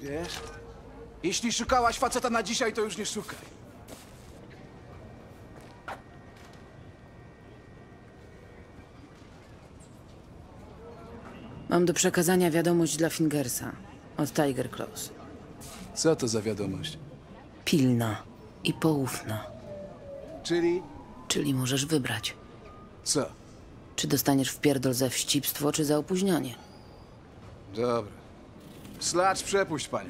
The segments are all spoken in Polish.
Wiesz, jeśli szukałaś faceta na dzisiaj, to już nie szukaj. Mam do przekazania wiadomość dla Fingersa. Od Tiger Claws. Co to za wiadomość? Pilna i poufna. Czyli? Czyli możesz wybrać. Co? Czy dostaniesz wpierdol za wścibstwo, czy za opóźnianie. Dobra. Slacz, przepuść panią.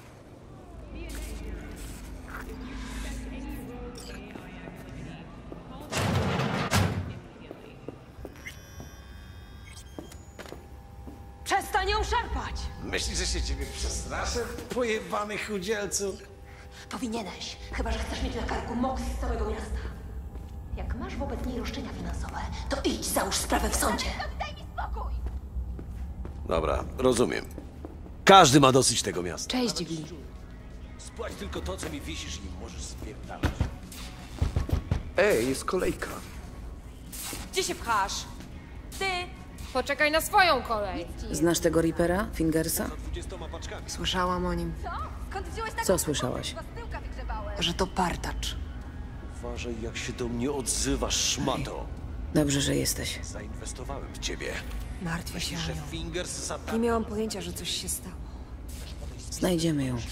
Przestań ją szarpać! Myślisz, że się ciebie przestraszę? Pojebany chudzielcu. Powinieneś, chyba że chcesz mieć na karku moks z całego miasta. Jak masz wobec niej roszczenia finansowe, to idź załóż sprawę w sądzie. Daj mi spokój! Dobra, rozumiem. Każdy ma dosyć tego miasta. Cześć, Wi. Spłać tylko to, co mi wisisz i możesz spierdalać. Ej, jest kolejka. Gdzie się pchasz? Ty! Poczekaj na swoją kolej. Znasz tego Reapera, Fingersa? 20 paczkami. Słyszałam o nim, Skąd wziąłeś taką Co słyszałaś? tyłka wygrzebałeś? że to partacz. Uważaj, jak się do mnie odzywasz, szmato. Dobrze, że jesteś. Zainwestowałem w ciebie. Martwię się Że o nią. Fingers za Nie miałam pojęcia, że coś się stało. Znajdziemy ją.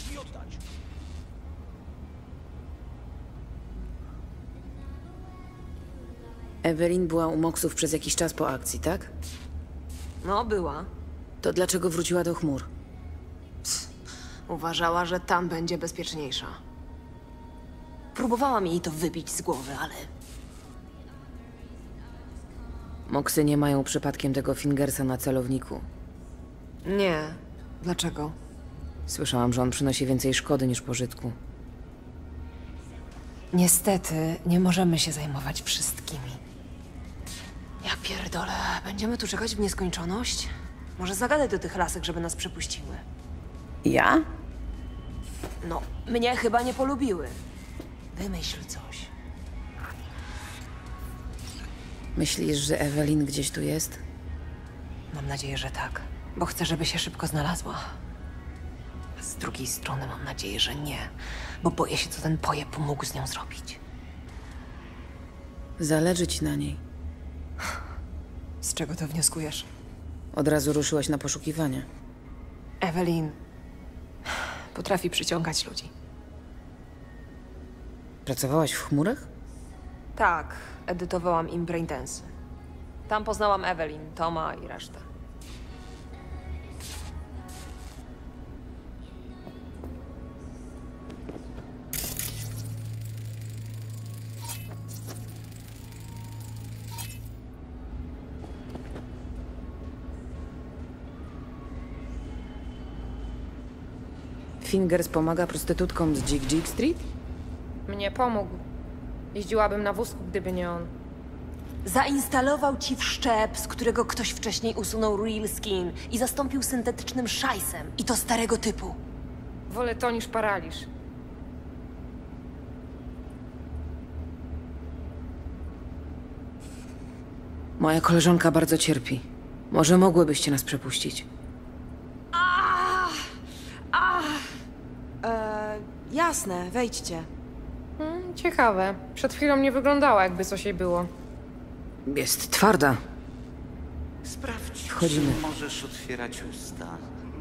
Evelyn była u Moksów przez jakiś czas po akcji, tak? No, była. To dlaczego wróciła do chmur? Uważała, że tam będzie bezpieczniejsza. Próbowałam jej to wybić z głowy, ale Moksy nie mają przypadkiem tego Fingersa na celowniku. nie. Dlaczego? Słyszałam, że on przynosi więcej szkody niż pożytku. Niestety, nie możemy się zajmować wszystkimi. Ja pierdolę, będziemy tu czekać w nieskończoność? Może zagadaj do tych lasek, żeby nas przepuściły. Ja? No, mnie chyba nie polubiły. Wymyśl coś. Myślisz, że Evelyn gdzieś tu jest? Mam nadzieję, że tak, bo chcę, żeby się szybko znalazła. A z drugiej strony mam nadzieję, że nie, bo boję się, co ten pojeb mógł z nią zrobić. Zależy ci na niej. Z czego to wnioskujesz? Od razu ruszyłaś na poszukiwania. Evelyn potrafi przyciągać ludzi. Pracowałaś w chmurach? Tak, edytowałam im Braindance. Tam poznałam Evelyn, Toma i resztę. Fingers pomaga prostytutkom z Jig Jig Street? Mnie pomógł. Jeździłabym na wózku, gdyby nie on. Zainstalował ci wszczep, z którego ktoś wcześniej usunął real skin i zastąpił syntetycznym szajsem. I to starego typu. Wolę to niż paraliż. Moja koleżanka bardzo cierpi. Może mogłybyście nas przepuścić? Jasne, wejdźcie. Ciekawe. Przed chwilą nie wyglądała, jakby coś jej było. Jest twarda. Sprawdź, Wchodzimy. czy możesz otwierać usta.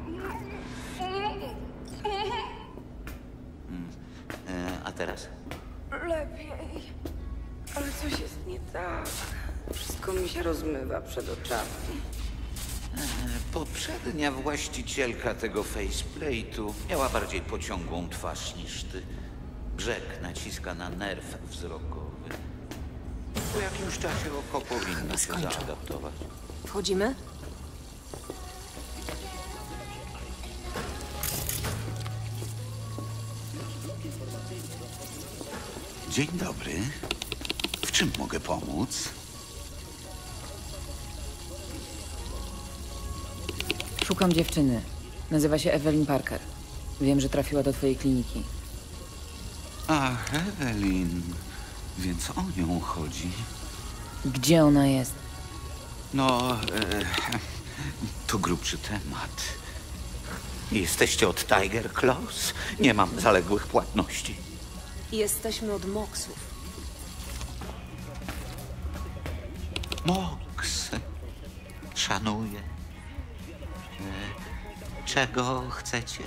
A teraz? Lepiej. Ale coś jest nie tak. Wszystko mi się rozmywa przed oczami. Poprzednia właścicielka tego faceplate'u miała bardziej pociągłą twarz niż ty. Brzeg naciska na nerw wzrokowy. Po jakimś czasie oko powinno się skończą. zaadaptować. Wchodzimy? Dzień dobry. W czym mogę pomóc? Szukam dziewczyny. Nazywa się Evelyn Parker. Wiem, że trafiła do twojej kliniki. Ach, Evelyn. Więc o nią chodzi. Gdzie ona jest? No, to grubszy temat. Jesteście od Tiger Claws? Nie mam zaległych płatności. Jesteśmy od Moksów. Moks. Szanuję. Czego chcecie?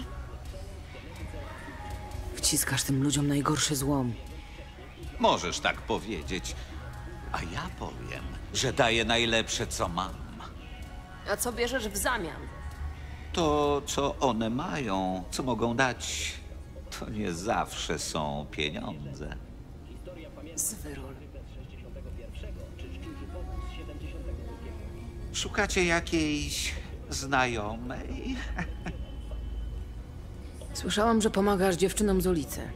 Wciskasz tym ludziom najgorszy złom. Możesz tak powiedzieć. A ja powiem, że daję najlepsze, co mam. A co bierzesz w zamian? To, co one mają, co mogą dać, to nie zawsze są pieniądze. Zwyrol. Szukacie jakiejś znajomej? Słyszałam, że pomagasz dziewczynom z ulicy.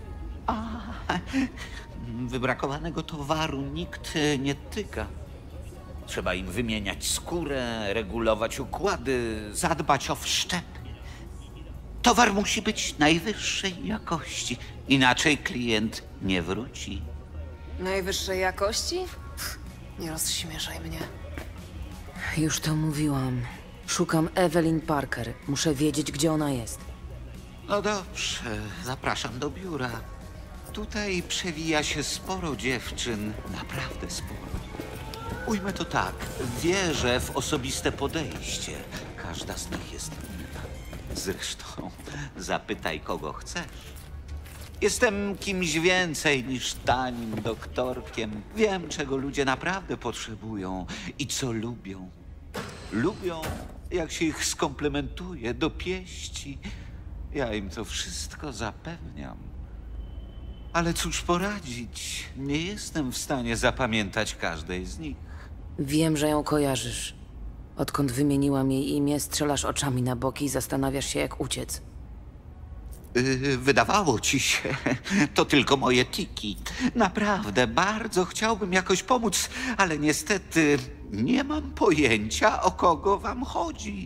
Wybrakowanego towaru nikt nie tyka. Trzeba im wymieniać skórę, regulować układy, zadbać o wszczep. Towar musi być najwyższej jakości, inaczej klient nie wróci. Najwyższej jakości? Nie rozśmieszaj mnie. Już to mówiłam. Szukam Evelyn Parker. Muszę wiedzieć, gdzie ona jest. No dobrze, zapraszam do biura. Tutaj przewija się sporo dziewczyn, naprawdę sporo. Ujmę to tak, wierzę w osobiste podejście. Każda z nich jest inna. Zresztą zapytaj, kogo chcesz. Jestem kimś więcej niż tanim doktorkiem. Wiem, czego ludzie naprawdę potrzebują i co lubią. Lubią, jak się ich skomplementuje, dopieści. Ja im to wszystko zapewniam. Ale cóż poradzić, nie jestem w stanie zapamiętać każdej z nich. Wiem, że ją kojarzysz. Odkąd wymieniłam jej imię, strzelasz oczami na boki i zastanawiasz się, jak uciec. Wydawało ci się, to tylko moje tiki. Naprawdę, bardzo chciałbym jakoś pomóc, ale niestety nie mam pojęcia, o kogo wam chodzi.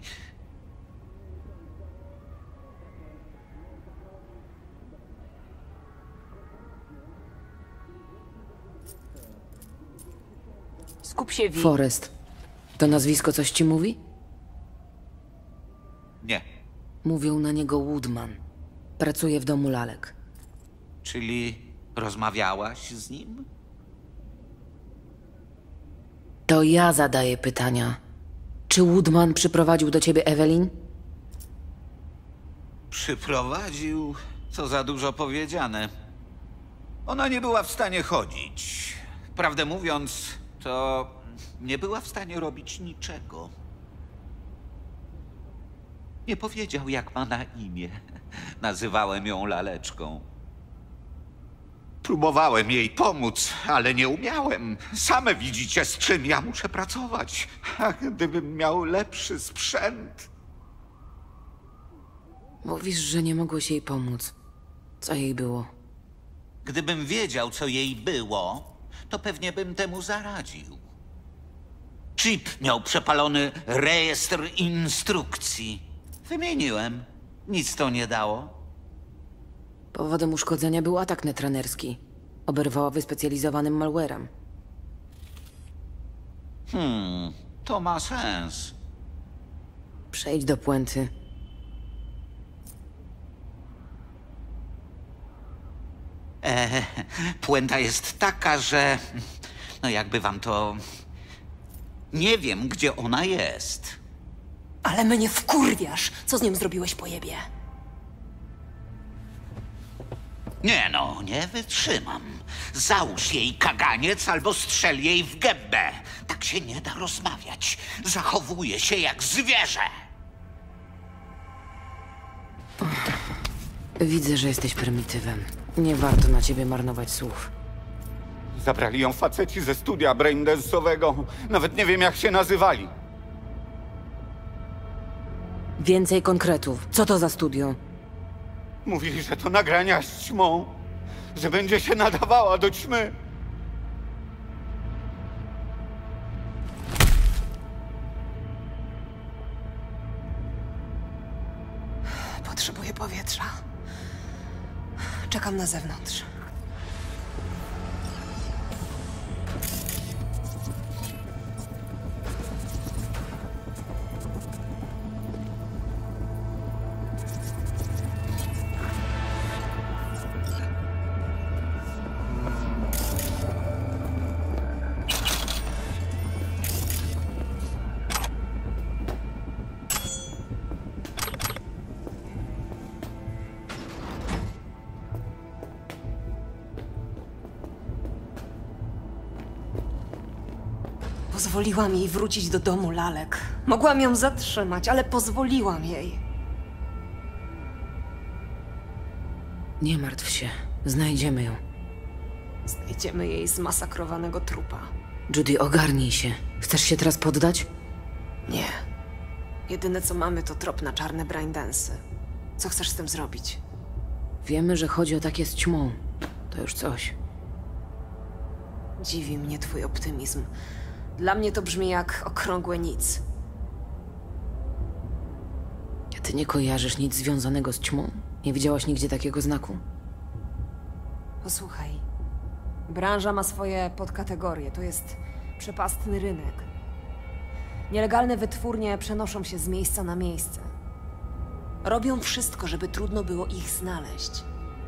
Skup się, Vi. Forrest. To nazwisko coś ci mówi? Nie, Mówią na niego Woodman. Pracuje w domu lalek. czyli rozmawiałaś z nim? To ja zadaję pytania. Czy Woodman przyprowadził do ciebie Evelyn? Przyprowadził, co za dużo powiedziane. Ona nie była w stanie chodzić. Prawdę mówiąc, to nie była w stanie robić niczego. Nie powiedział, jak ma na imię. Nazywałem ją laleczką. Próbowałem jej pomóc, ale nie umiałem. Same widzicie, z czym ja muszę pracować. A gdybym miał lepszy sprzęt... Mówisz, że nie mogłeś jej pomóc. Co jej było? Gdybym wiedział, co jej było, to pewnie bym temu zaradził. Chip miał przepalony rejestr instrukcji. Wymieniłem. Nic to nie dało. Powodem uszkodzenia był atak netranerski. Oberwała wyspecjalizowanym malwarem. To ma sens. Przejdź do puenty. Puenta jest taka, że... No jakby wam to... Nie wiem, gdzie ona jest. Ale mnie wkurwiasz. Co z nią zrobiłeś, pojebie? Nie no, nie wytrzymam. Załóż jej kaganiec albo strzel jej w gębę. Tak się nie da rozmawiać. Zachowuje się jak zwierzę. Widzę, że jesteś prymitywem. Nie warto na ciebie marnować słów. Zabrali ją faceci ze studia braindance'owego. Nawet nie wiem, jak się nazywali. Więcej konkretów. Co to za studio? Mówili, że to nagrania z ćmą. Że będzie się nadawała do ćmy. Potrzebuję powietrza. Czekam na zewnątrz. Pozwoliłam jej wrócić do domu lalek. Mogłam ją zatrzymać, ale pozwoliłam jej. Nie martw się. Znajdziemy ją. Znajdziemy jej zmasakrowanego trupa. Judy, ogarnij się. Chcesz się teraz poddać? Nie. Jedyne co mamy to trop na czarne braindensy. Co chcesz z tym zrobić? Wiemy, że chodzi o takie z ćmą. To już coś. Dziwi mnie twój optymizm. Dla mnie to brzmi jak okrągłe nic. A ty nie kojarzysz nic związanego z ćmą? Nie widziałaś nigdzie takiego znaku? Posłuchaj. Branża ma swoje podkategorie. To jest przepastny rynek. Nielegalne wytwórnie przenoszą się z miejsca na miejsce. Robią wszystko, żeby trudno było ich znaleźć.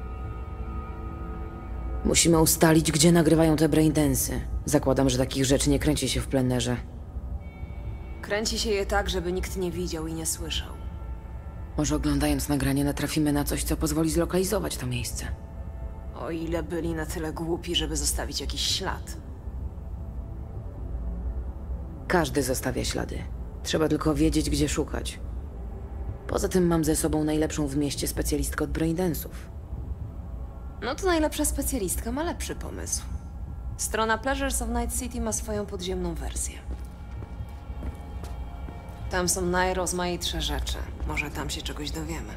Musimy ustalić, gdzie nagrywają te braindensy. Zakładam, że takich rzeczy nie kręci się w plenerze. Kręci się je tak, żeby nikt nie widział i nie słyszał. Może oglądając nagranie natrafimy na coś, co pozwoli zlokalizować to miejsce. O ile byli na tyle głupi, żeby zostawić jakiś ślad. Każdy zostawia ślady. Trzeba tylko wiedzieć, gdzie szukać. Poza tym mam ze sobą najlepszą w mieście specjalistkę od braindensów. No to najlepsza specjalistka ma lepszy pomysł. Strona Pleasures of Night City ma swoją podziemną wersję. Tam są najrozmaitsze rzeczy. Może tam się czegoś dowiemy.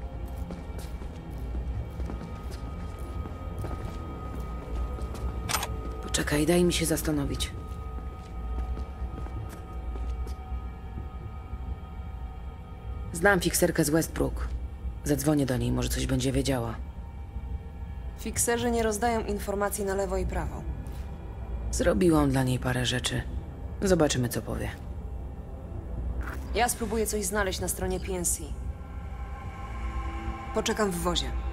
Poczekaj, daj mi się zastanowić. Znam fikserkę z Westbrook. Zadzwonię do niej, może coś będzie wiedziała. Fikserzy nie rozdają informacji na lewo i prawo. Zrobiłam dla niej parę rzeczy. Zobaczymy, co powie. Ja spróbuję coś znaleźć na stronie PNC. Poczekam w wozie.